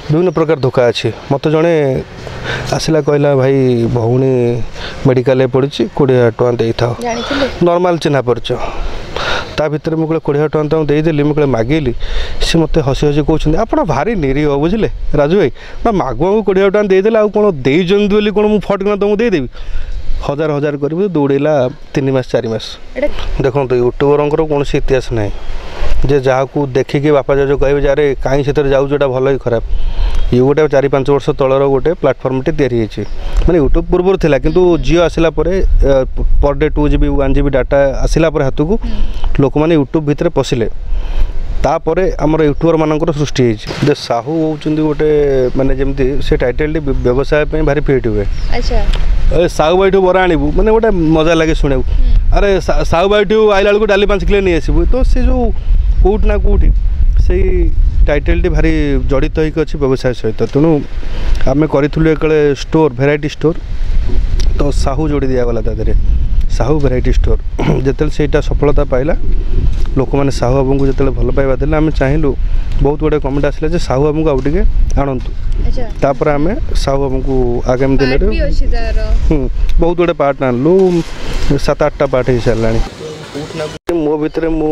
विभिन्न प्रकार धोखा अच्छी मत जड़े आसला कहला भाई भौणी मेडिकल पड़ी 20,000 टଙ୍କା दे था नॉर्मल चिन्हा परिचय ता भितर मुझे 20,000 टଙ୍କା देदेली मुझे मागिली सी मत हसी हसी कहते आप भारी निरीह बुझे राजू भाई ना मागुआ 20,000 टଙ୍କା देदेला आ कौन देते बोली कौन मुझे फटकिना तुमको देदेवी हजार हजार कर दौड़ेला 3 मास 4 मास देखो यूट्यूबर कौन इतिहास ना जे जहाँ को देखिकी बापा जो कहे जारे कहीं से जाऊँगा भल ही खराब ये गोटे 4-5 वर्ष तलर गोटे प्लाटफर्मटे तैयारी माने यूट्यूब पूर्व थिला किंतु जियो आसला per day 2 GB 1 GB data आसला हाथ को लोक मैंने यूट्यूब भितर पशिले तापर आमर यूट्यूबर मानकर सृष्टि होती साहू होती गोटे माने जमती से टाइटल व्यवसाय भारी फिट हुए साहू भाई बरा आणबू मैंने गोटे मजा लगे शुणा अरे साहू भाई आइला बेलू डाली 5 किलो नहीं आसबू तो सी जो कौट ना कौटी से टाइटल भारी जड़ित होकर अच्छी व्यवसाय सहित तेणु आम करूँ एक स्टोर भेराइटी स्टोर तो साहू जोड़ी दिगला तादे साहू भेराइटी स्टोर जिते से सफलता पाइला लोक मैंने साहू बाबू को जो भल पाइबा देले आम चाहलु बहुत गुड़े कमेंट आसला जे साहू बाबू को आउ टे आणतु तापर आम साहू बाबू को आगामी दिन में बहुत गुड़े पार्ट आणलु 7-8टा पार्ट हो सारा मो भितर मु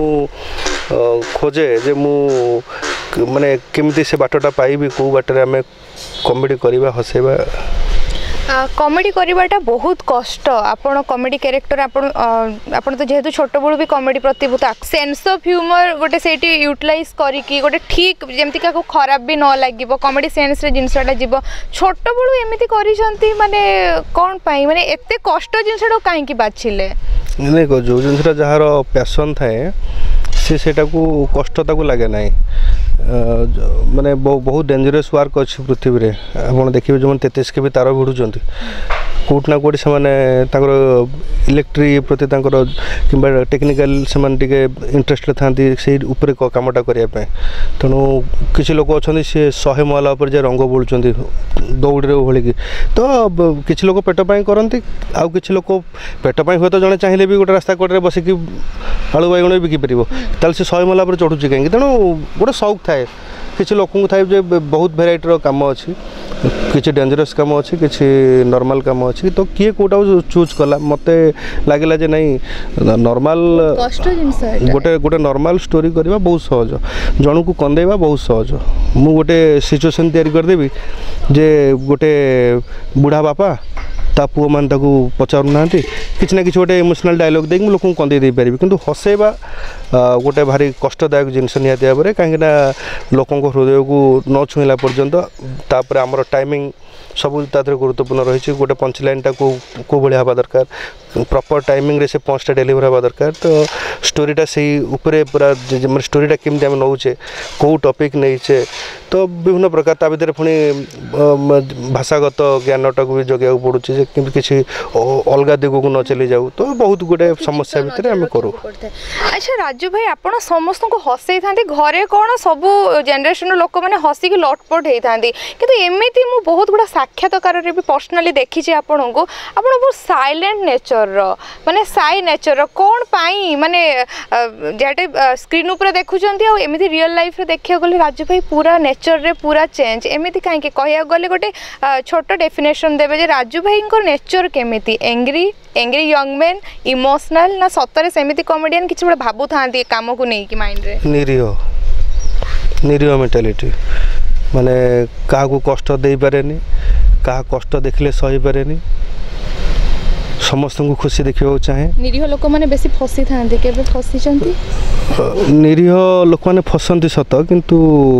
खोजे जे मु माने केमती से बाटटा पाइबी को बाटर आम कॉमेडी करवा हसेबा कॉमेडी करवाटा बहुत कष्ट आपण कॉमेडी कैरेक्टर आपण तो जेहेतु छोट बड़ू भी कॉमेडी प्रतिभूता सेंस ऑफ ह्यूमर गोटे से यूटिलाइज करिकी गोटे ठीक जेमती का खराब भी न लागिबो कॉमेडी सेंस रे जिनसटा जीव छोट बड़ू एमिति करिसंती माने कोन पाई माने एते कष्ट जिनसटा काहे की बाछिले नहीं को जो जिनसटा जहार पैशन थाए सेटा को कष्ट ताको लगे ना माने बहुत डेंजरस वर्क अच्छी पृथ्वी रे आप देखिए जो 33 के भी तार भिड़ुं कौट ना कौटी से इलेक्ट्री प्रति कि टेक्निकल से इंटरेस्ट था से कमटा करने तेणु किसी लोक अच्छा सी 100 महला पर जे रंग बोलुं दौड़ भलिकी तो किसी लोक पेटपाई करती आउ कि लोक पेटपाई हुए तो जड़े चाहिए भी गोटे रास्ता कड़े बसिकी आलू बैगण भी बिकिपर से 100 महला पर चढ़ुची कहीं तेणु गोटे शौक थाए किसी लोक थाए बहुत भेराइटर काम अच्छी किसी डेंजरस काम अच्छी किसी नॉर्मल काम अच्छी तो किए कोटा चूज कला मत लगे जे नहीं नॉर्मल गोटे गोटे नॉर्मल स्टोरी करवा बहुत सहज जन को कंदेवा बहुत सहज मु गोटे सिचुएशन तैयारी करदेवी जे गोटे बुढ़ा बापा ता पुओ मान ताकू पचारू ना किसी ना कि गोटे इमोशनल डायलॉग देख लोक कंदे दे पारि किंतु हसेबा गोटे भारी कष्टदायक जिनस निहाती भाव में कहीं लोकों हृदय को न छुईला पर्यंत तापर आमर टाइमिंग सब गुरुत्वपूर्ण रही गोटे पंच लाइनटा को भाया हवा दरकार प्रॉपर टाइमिंग रे से पंचटा डेलीवर हवा दरकार तो स्टोरीटा से ऊपर पूरा स्टोरीटा केमती आम नौचे कौ टॉपिक नहींचे तो विभिन्न प्रकार ता भीतर पुणी भाषागत ज्ञानटा को भी जगह पड़ुचे किसी अलग दिग को न चली जाऊ तो बहुत गुटे समस्या भितर आम करूँ। अच्छा राजू भाई आप समस्त को हसई था घरे कौन सब जेनेरेशन लोक मैंने हसिकी लटपट होता है कि एमती मु बहुत गुड़ा साक्षात्कार भी पर्सनाली देखी आपन को आप बहुत साइलेंट नेचर माने साई नेचर कौन पाई माने जेटे स्क्रीन ऊपर देखुंत एमती रियल लाइफ रे देखिया गले राजू भाई पूरा नेचर रे पूरा चेंज एमती कहीं कह गले गोटे छोट डेफिनेशन देवे जे राजू भाई नेचर केमिति angry angry young man emotional ना सतरे सेमिति कॉमेडियन किछि बडा भाबु थांती काम को नहीं कि माइंड रे निरीह मेंटालिटी माने का को कष्ट दे पारेनी का कष्ट देखले सही पारेनी समस्त को खुशी देखा चाहे निरीह लोक माने बेसी फसी थांती केबे फसी चंती निरीह लोक माने फसंती सत किंतु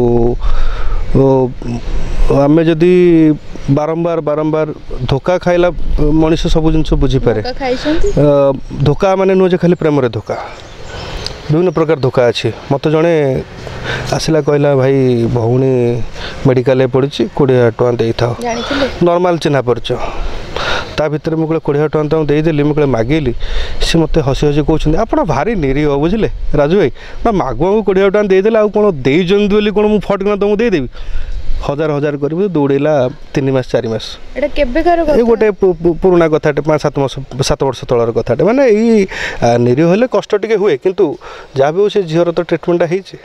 आमे जदि बारंबार बारंबार धोखा खाइला मनीष सब जिन बुझीपे धोखा माने नुहे खाली प्रेम रे धोखा विभिन्न प्रकार धोखा अच्छी मत जड़े आसला कहला भाई भौणी मेडिकल पड़ी 20,000 टଙ୍କା दे था नॉर्मल चिन्हा परिचय ता भितर मुझे 20,000 टଙ୍କା देदेली मुझे मागिली सी मत हसी हसी कहते आप भारी निरीह बुझे राजू भाई ना मागुआ 20,000 टଙ୍କା देदेला आ कौन देते बोली कौन मुझे फटकिना तुमको देदेवी हजार हजार कर दौड़ेला 3 मास 4 मास ये गोटे पुराना कथाटे 5-7 वर्ष तलर कथाटे माने निरीह हेले कष्ट टिके हुए किंतु जहाँ भी हो से झीर तो ट्रिटमेंटा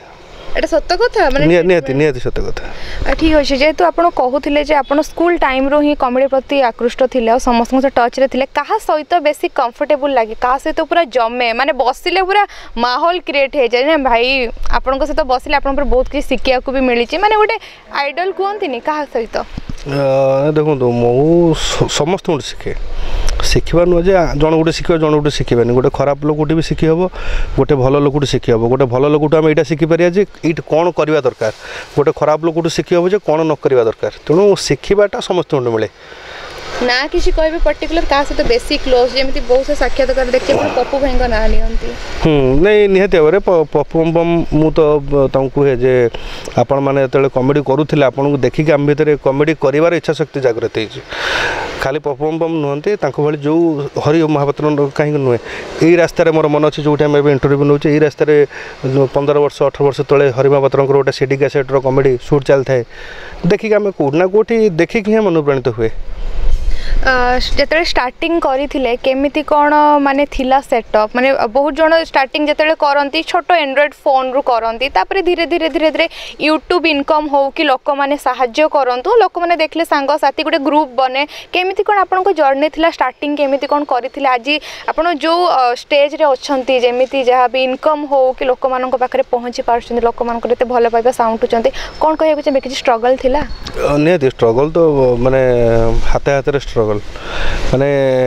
এটা সত্য কথা মানে নিহাতি নিহাতি সত্য কথা। ঠিক আছে, যেহেতু ଆପଣ କହୁଥିଲେ ଯେ ଆପଣ ସ୍କୁଲ ଟାଇମ୍ରୁ ହିଁ କମେଡ଼ି ପ୍ରତି ଆକୃଷ୍ଟ ଥିଲେ ଆଉ ସମସ୍ତଙ୍କ ସହ ଟଚ୍ରେ ଥିଲେ, କାହା ସହିତ ବେଶୀ କମ୍ଫର୍ଟେବୁଲ୍ ଲାଗେ, କାହା ସହିତ ପୁରା ଜମେ, ମାନେ ବସିଲେ ପୁରା ମାହୋଲ କ୍ରିଏଟ୍ ହେଇଯାଏ ନା ଭାଇ, ଆପଣଙ୍କ ସହିତ ବସିଲେ ଆପଣଙ୍କର ବହୁତ କିଛି ଶିଖିବାକୁ ବି ମିଳିଛି, ମାନେ ଗୋଟେ ଆଇଡଲ୍ କୁହନ୍ତିନି କାହା ସହିତ? ଦେଖନ୍ତୁ ମୁଁ ସମସ୍ତଙ୍କଠୁ ଶିଖେ, ଶିଖିବା ନୁହେଁ ଯେ ଜଣ ଗୋଟେ ଶିଖିବା ଜଣ ଗୋଟେ ଶିଖିବାନି, ଗୋଟେ ଖରାପ ଲୋକଠୁ ବି ଶିଖି ହେବ, ଗୋଟେ ଭଲ ଲୋକଠୁ ଶିଖି ହେବ, ଗୋଟେ ଭଲ ଲୋକଠୁ ଆମେ ଏଇଟା ଶିଖିପାରିବା ଯେ ଏଇଟା କ'ଣ କରିବା ଦରକାର, ଗୋଟେ ଖରାପ ଲୋକଠୁ ଶିଖି ହେବ ଯେ କ'ଣ ନ କରିବା ଦରକାର, ତେଣୁ ଶିଖିବାଟା ସମସ୍ତଙ୍କଠୁ ମିଳେ। ନା କିଛି କହିବେ ପର୍ଟିକୁଲାର କାହା ସହିତ ବେଶୀ କ୍ଲୋଜ୍, ଯେମିତି ବହୁତ ସାରା ସାକ୍ଷାତକାର ଦେଖିବେ ଆପଣ ପପୁ ଭାଇଙ୍କ ନାଁ ନିଅନ୍ତି? ନାଇଁ ନିହାତି ଭାବରେ ପପୁ ବମ୍ ମୁଁ ତ ତାଙ୍କୁ କୁହେ ଯେ ଆପଣମାନେ ଯେତେବେଳେ କମେଡ଼ି କରୁଥିଲେ ଆପଣଙ୍କୁ ଦେଖିକି ଆମ ଭିତରେ କମେଡ଼ି କରିବାର ଇଚ୍ଛା ଶକ୍ତି ଜାଗ୍ରତ ହେଇଛି। ଖାଲି ପପୁ ବମ୍ ନୁହନ୍ତି, ତାଙ୍କ ଭଳି ଯେଉଁ ହରି ମହାପାତ୍ର କାହିଁକି ନୁହେଁ, ଏଇ ରାସ୍ତାରେ ମୋର ମନେ ଅଛି ଯେଉଁଠି ଆମେ ଏବେ ଇଣ୍ଟରଭ୍ୟୁ ନେଉଛେ, ଏଇ ରାସ୍ତାରେ 15 ବର୍ଷ 18 ବର୍ଷ ତଳେ ହରି ମହାପାତ୍ରଙ୍କର ଗୋଟେ ସିଡି କ୍ୟାସେଟ୍ର କମେଡ଼ି ସୁଟ୍ ଚାଲିଥାଏ, ଦେଖିକି ଆମେ କେଉଁଠି ନା କେଉଁଠି ଦେଖିକି ହିଁ ଅନୁପ୍ରାଣିତ ହୁଏ। ଯେତେବେଳେ ଷ୍ଟାର୍ଟିଂ କରିଥିଲେ କେମିତି କ'ଣ ମାନେ ଥିଲା ସେଟଅପ୍, ମାନେ ବହୁତ ଜଣ ଷ୍ଟାର୍ଟିଂ ଯେତେବେଳେ କରନ୍ତି ଛୋଟ ଆଣ୍ଡ୍ରଏଡ଼୍ ଫୋନ୍ରୁ କରନ୍ତି, ତାପରେ ଧୀରେ ଧୀରେ ଧୀରେ ଧୀରେ ୟୁଟ୍ୟୁବ୍ ଇନକମ୍ ହେଉ କି ଲୋକମାନେ ସାହାଯ୍ୟ କରନ୍ତୁ, ଲୋକମାନେ ଦେଖିଲେ ସାଙ୍ଗସାଥି ଗୋଟେ ଗ୍ରୁପ୍ ବନେ, କେମିତି କ'ଣ ଆପଣଙ୍କ ଜର୍ଣ୍ଣି ଥିଲା, ଷ୍ଟାର୍ଟିଂ କେମିତି କ'ଣ କରିଥିଲେ, ଆଜି ଆପଣ ଯେଉଁ ଷ୍ଟେଜ୍ରେ ଅଛନ୍ତି, ଯେମିତି ଯାହା ବି ଇନକମ୍ ହେଉ କି ଲୋକମାନଙ୍କ ପାଖରେ ପହଞ୍ଚି ପାରୁଛନ୍ତି, ଲୋକମାନଙ୍କର ଏତେ ଭଲ ପାଇବା ସାଉଣ୍ଟୁଛନ୍ତି, କ'ଣ କହିବାକୁ ଚାହିଁବେ, କିଛି ଷ୍ଟ୍ରଗଲ୍ ଥିଲା? ନିହାତି ଷ୍ଟ୍ରଗଲ୍ ତ ମାନେ ହାତେ ହାତରେ ଷ୍ଟ୍ରଗଲ୍, ମାନେ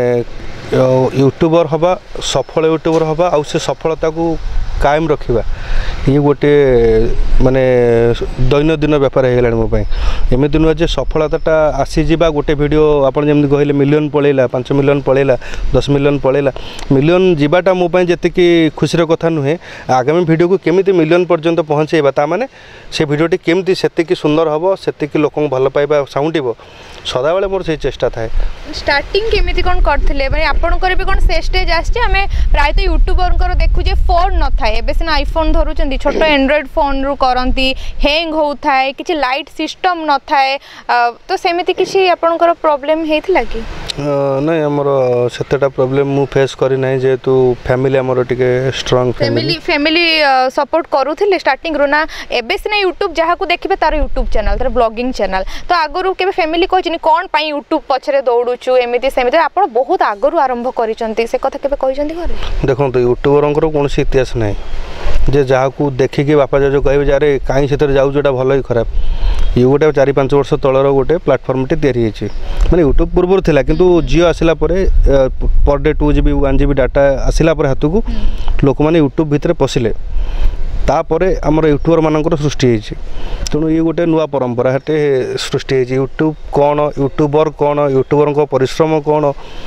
ୟୁଟ୍ୟୁବର ହେବା, ସଫଳ ୟୁଟ୍ୟୁବର ହେବା ଆଉ ସେ ସଫଳତାକୁ କାଏମ ରଖିବା, ଇଏ ଗୋଟିଏ ମାନେ ଦୈନନ୍ଦିନ ବେପାର ହେଇଗଲାଣି ମୋ ପାଇଁ। ଏମିତି ନୁହେଁ ଯେ ସଫଳତାଟା ଆସିଯିବା, ଗୋଟେ ଭିଡ଼ିଓ ଆପଣ ଯେମିତି କହିଲେ ମିଲିୟନ୍ ପଳେଇଲା, 5 ମିଲିୟନ୍ ପଳେଇଲା, 10 ମିଲିୟନ୍ ପଳେଇଲା, ମିଲିୟନ୍ ଯିବାଟା ମୋ ପାଇଁ ଯେତିକି ଖୁସିର କଥା ନୁହେଁ, ଆଗାମୀ ଭିଡ଼ିଓକୁ କେମିତି ମିଲିୟନ୍ ପର୍ଯ୍ୟନ୍ତ ପହଞ୍ଚାଇବା, ତା'ମାନେ ସେ ଭିଡ଼ିଓଟି କେମିତି ସେତିକି ସୁନ୍ଦର ହେବ, ସେତିକି ଲୋକଙ୍କୁ ଭଲ ପାଇବା ସାଉଁଟିବ, ସଦାବେଳେ ମୋର ସେଇ ଚେଷ୍ଟା ଥାଏ। ଷ୍ଟାର୍ଟିଂ କେମିତି କ'ଣ କରିଥିଲେ, ମାନେ ଆପଣଙ୍କର ବି କ'ଣ ସେ ଷ୍ଟେଜ୍ ଆସିଛି, ଆମେ ପ୍ରାୟତଃ ୟୁଟ୍ୟୁବରଙ୍କର ଦେଖୁଛେ ଫୋନ୍ ନଥାଏ, ଏବେ ସିନା ଆଇଫୋନ୍ ଧରୁଛନ୍ତି, ଛୋଟ ଆଣ୍ଡ୍ରଏଡ଼୍ ଫୋନ୍ରୁ କରନ୍ତି, ହ୍ୟାଙ୍ଗ ହେଉଥାଏ, କିଛି ଲାଇଟ୍ ସିଷ୍ଟମ୍ ନଥାଏ, ତ ସେମିତି କିଛି ଆପଣଙ୍କର ପ୍ରୋବ୍ଲେମ୍ ହେଇଥିଲା କି? ନାଇଁ ଆମର ସେତେଟା ପ୍ରୋବ୍ଲେମ୍ ମୁଁ ଫେସ୍ କରିନାହିଁ, ଯେହେତୁ ଫ୍ୟାମିଲି ଆମର ଟିକେ ଷ୍ଟ୍ରଙ୍ଗ ଫ୍ୟାମିଲି ସପୋର୍ଟ କରୁଥିଲେ ଷ୍ଟାର୍ଟିଂରୁ, ନା ଏବେ ସିନା ୟୁଟ୍ୟୁବ୍ ଯାହାକୁ ଦେଖିବେ ତାର ୟୁଟ୍ୟୁବ୍ ଚ୍ୟାନେଲ୍, ତାର ବ୍ଲଗିଂ ଚ୍ୟାନେଲ୍, ତ ଆଗରୁ କେବେ ଫ୍ୟାମିଲି କହିଛନ୍ତି କ'ଣ ପାଇଁ ୟୁଟ୍ୟୁବ୍ ପଛରେ ଦୌଡ଼ୁଛୁ ଏମିତି ସେମିତି, ଆପଣ ବହୁତ ଆଗରୁ ଆରମ୍ଭ କରିଛନ୍ତି, ସେ କଥା କେବେ କହିଛନ୍ତି ଘରେ? ଦେଖନ୍ତୁ ୟୁଟ୍ୟୁବରଙ୍କର କୌଣସି ଇତିହାସ ନାହିଁ ଯେ ଯାହାକୁ ଦେଖିକି ବାପା ଜେଜେ କହିବେ ଯେ ଆରେ କାହିଁ ସେଥିରେ ଯାଉଛୁ, ଏଇଟା ଭଲ କି ଖରାପ, ଇଏ ଗୋଟେ 4-5 ବର୍ଷ ତଳର ଗୋଟେ ପ୍ଲାଟଫର୍ମଟି ତିଆରି ହେଇଛି, ମାନେ ୟୁଟ୍ୟୁବ୍ ପୂର୍ବରୁ ଥିଲା, କିନ୍ତୁ ଜିଓ ଆସିଲା ପରେ per day 2 GB 1 GB data ଆସିଲା ପରେ ହାତକୁ ଲୋକମାନେ ୟୁଟ୍ୟୁବ୍ ଭିତରେ ପଶିଲେ, ତାପରେ ଆମର ୟୁଟ୍ୟୁବର ମାନଙ୍କର ସୃଷ୍ଟି ହେଇଛି, ତେଣୁ ଇଏ ଗୋଟେ ନୂଆ ପରମ୍ପରା ହେଟେ ସୃଷ୍ଟି ହେଇଛି। ୟୁଟ୍ୟୁବ୍ କ'ଣ, ୟୁଟ୍ୟୁବର କ'ଣ, ୟୁଟ୍ୟୁବରଙ୍କ ପରିଶ୍ରମ କ'ଣ,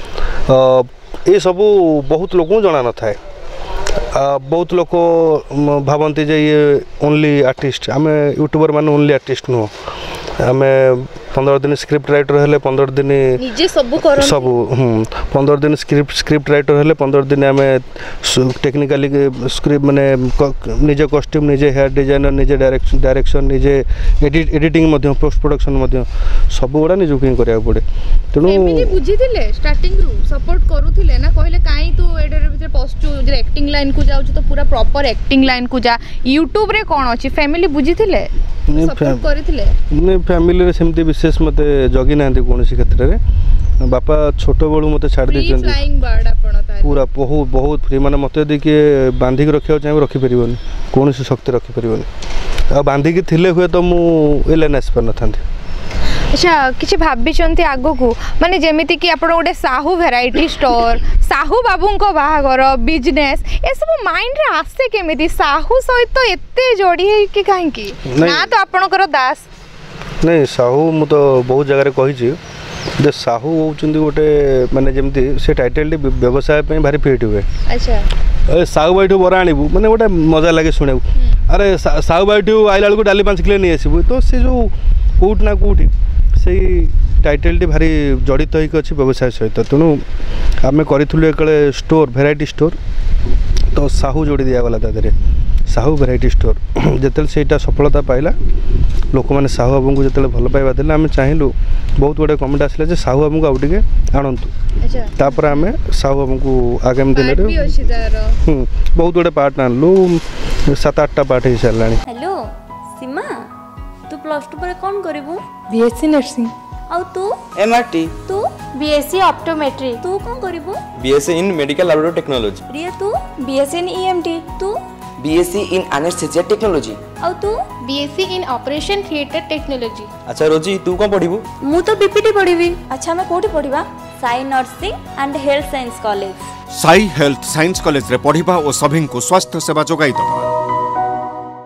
ଏସବୁ ବହୁତ ଲୋକଙ୍କୁ ଜଣା ନଥାଏ। ବହୁତ ଲୋକ ଭାବନ୍ତି ଯେ ଇଏ ଓନ୍ଲି ଆର୍ଟିଷ୍ଟ, ଆମେ ୟୁଟ୍ୟୁବର ମାନେ ଓନ୍ଲି ଆର୍ଟିଷ୍ଟ ନୁହଁ, ଆମେ 15 ଦିନ ସ୍କ୍ରିପ୍ଟ ରାଇଟର ହେଲେ 15 ଦିନ ସବୁ 15 ଦିନ ସ୍କ୍ରିପ୍ଟ ରାଇଟର ହେଲେ 15 ଦିନ ଆମେ ଟେକ୍ନିକାଲି ସ୍କ୍ରିପ୍ଟ ମାନେ ନିଜେ କଷ୍ଟ୍ୟୁମ୍, ନିଜେ ହେୟାର ଡିଜାଇନର, ନିଜେ ଡାଇରେକ୍ସନ୍, ନିଜେ ଏଡିଟିଂ ମଧ୍ୟ, ପୋଷ୍ଟ ପ୍ରଡକ୍ସନ୍ ମଧ୍ୟ, ସବୁଗୁଡ଼ା ନିଜକୁ ହିଁ କରିବାକୁ ପଡ଼େ। ତେଣୁ ବୁଝିଥିଲେ ଷ୍ଟାର୍ଟିଂରୁ ସପୋର୍ଟ କରୁଥିଲେ ନା, କହିଲେ କାହିଁ ତୁ ଏଇଟାର ଭିତରେ ପଶୁଛୁ, ଯେ ଆକ୍ଟିଂ ଲାଇନ୍କୁ ଯାଉଛୁ ତ ପୁରା ପ୍ରପର ଆକ୍ଟିଂ ଲାଇନ୍କୁ ଯା, ୟୁଟ୍ୟୁବରେ କ'ଣ ଅଛି, ଫ୍ୟାମିଲି ବୁଝିଥିଲେ ସପୋର୍ଟ କରିଥିଲେ? ଫ୍ୟାମିଲିରେ ସେମିତି ବିଶେଷ ମୋତେ ଜଗି ନାହାନ୍ତି କୌଣସି କ୍ଷେତ୍ରରେ, ବାପା ଛୋଟବେଳୁ ମୋତେ ଛାଡ଼ି ଦେଇଛନ୍ତି ପୁରା ବହୁତ ଫ୍ରି, ମାନେ ମୋତେ ଯଦି କିଏ ବାନ୍ଧିକି ରଖିବାକୁ ଚାହିଁବ ରଖିପାରିବନି, କୌଣସି ଶକ୍ତି ରଖିପାରିବନି, ଆଉ ବାନ୍ଧିକି ଥିଲେ ହୁଏତ ମୁଁ ଏ ଲାଇନ୍ ଆସିପାରିନଥାନ୍ତି। ଆଚ୍ଛା, କିଛି ଭାବିଛନ୍ତି ଆଗକୁ, ମାନେ ଯେମିତିକି ଆପଣ ଗୋଟେ ସାହୁ ଭେରାଇଟି ଷ୍ଟୋର୍, ସାହୁ ବାବୁଙ୍କ ବାହାଘର, ବିଜନେସ୍, ଏସବୁ ମାଇଣ୍ଡରେ ଆସେ କେମିତି, ସାହୁ ସହିତ ଏତେ ଯୋଡ଼ି ହେଇକି କାହିଁକି, ନା ତ ଆପଣଙ୍କର ଦାସ? ନାଇଁ ସାହୁ ମୁଁ ତ ବହୁତ ଜାଗାରେ କହିଛି ଯେ ସାହୁ ହେଉଛନ୍ତି ଗୋଟେ ମାନେ ଯେମିତି ସେ ଟାଇଟେଲଟି ବ୍ୟବସାୟ ପାଇଁ ଭାରି ଫିଟ୍ ହୁଏ। ଆଚ୍ଛା, ସାହୁ ଭାଇଠୁ ବରା ଆଣିବୁ ମାନେ ଗୋଟେ ମଜା ଲାଗେ ଶୁଣିବାକୁ, ଆରେ ସାହୁ ଭାଇଠୁ ଆଇଲା ବେଳକୁ ଡାଲି 5 କିଲୋ ନେଇ ଆସିବୁ, ତ ସେ ଯେଉଁ କେଉଁଠି ନା କେଉଁଠି ସେଇ ଟାଇଟେଲଟି ଭାରି ଜଡ଼ିତ ହେଇକି ଅଛି ବ୍ୟବସାୟ ସହିତ, ତେଣୁ ଆମେ କରିଥିଲୁ ଏକଳେ ଷ୍ଟୋର୍, ଭେରାଇଟି ଷ୍ଟୋର୍, ତ ସାହୁ ଯୋଡ଼ି ଦିଆଗଲା ତା ଦେହରେ, साहू भेराइटी स्टोर जिते से सफलता पाइला लोक मैंने साहू बाबू को जो भल पाइबा देले आम चाहलु बहुत गुड़े कमेंट आसला साहू बाबू को आउटे आणतु तापर आम साहू बाबू को आगामी दिन में बहुत गुड़े पार्ट आणलु 7-8टा पार्ट हो सारा। हेलो सीमा तू प्लस 2 पर कौन करिवु? BSc nursing. आउ तू? एमआरटी। तू? BSc optometry. तू कौन करिवु? BSc in medical laboratory technology. Riya तू? BSc in EMT. तू? BSc in anaesthesia technology. आउ तू? BSc in operation theatre technology. अच्छा रोजी तू कौन पढ़िबु? मु तो बीपीटी पढ़िबी। अच्छा मैं कोठी पढ़िबा? Sai nursing and health science college. Sai health science college रे पढ़िबा और सभी को स्वास्थ्य सेवा जोगाई दबा।